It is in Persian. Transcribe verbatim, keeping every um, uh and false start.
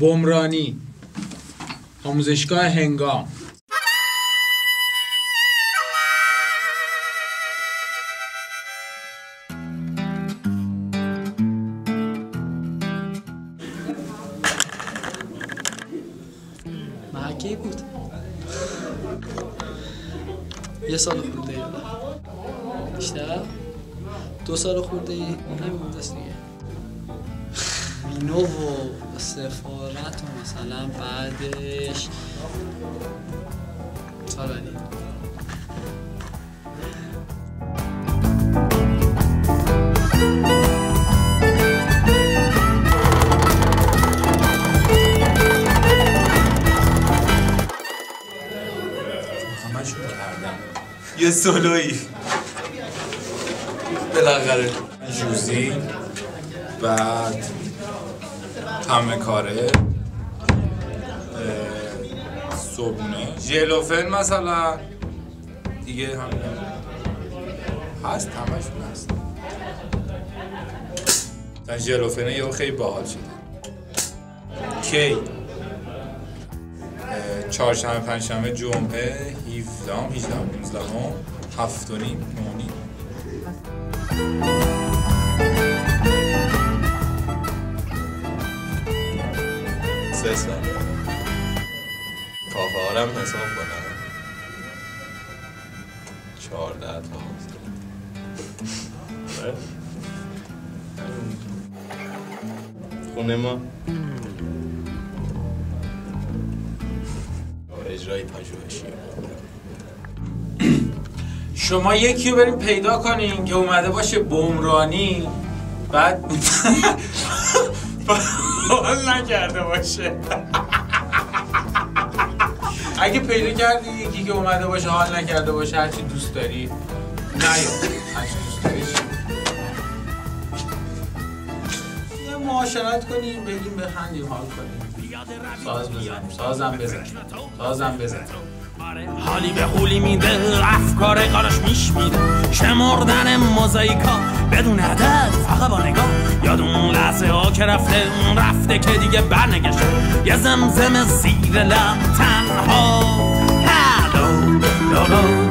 بمرانی، آموزشگاه هنگام. محکی بود یه سال خورده یا بیشتر؟ دو سال خورده ای همین مونده است دیگه. مینو و سفارت و مثلا بعدش سال بعدی همشون کردم یه سولویی بالاخره جوزی، بعد همه کاره، صبونه، ژلوفن مثلا دیگه همین هست، همشون هست. مثلا ژلوفن یه خیلی باحال شده. کی؟ چهارشنبه، پنجشنبه، جمعه، هفدهم، هجدهم، نوزدهم، هفت و نیم، نه و نیم. سه سال کافه هارم حساب کنم چهارده تا خونه ما اجرای پژوهشی. شما یکی رو بریم پیدا کنین که اومده باشه بمرانی، بعد حال نکرده باشه. اگه پیدا کردی یکی که اومده باشه حال نکرده باشه، هرچی دوست داری نه یا هرچی دوست داری یه معاشرت کنیم، بگیم بخندیم، حال کنیم، ساز بزنیم، سازم بزن سازم بزن حالی به خولی میده، افکار کارش میش میده، شمردن موزاییکا بدون عدد فقط با نگاه. یاد اون لحظه ها که رفته اون رفته که دیگه برنگشته، یه زمزم زیر لب تنها. هلو لولو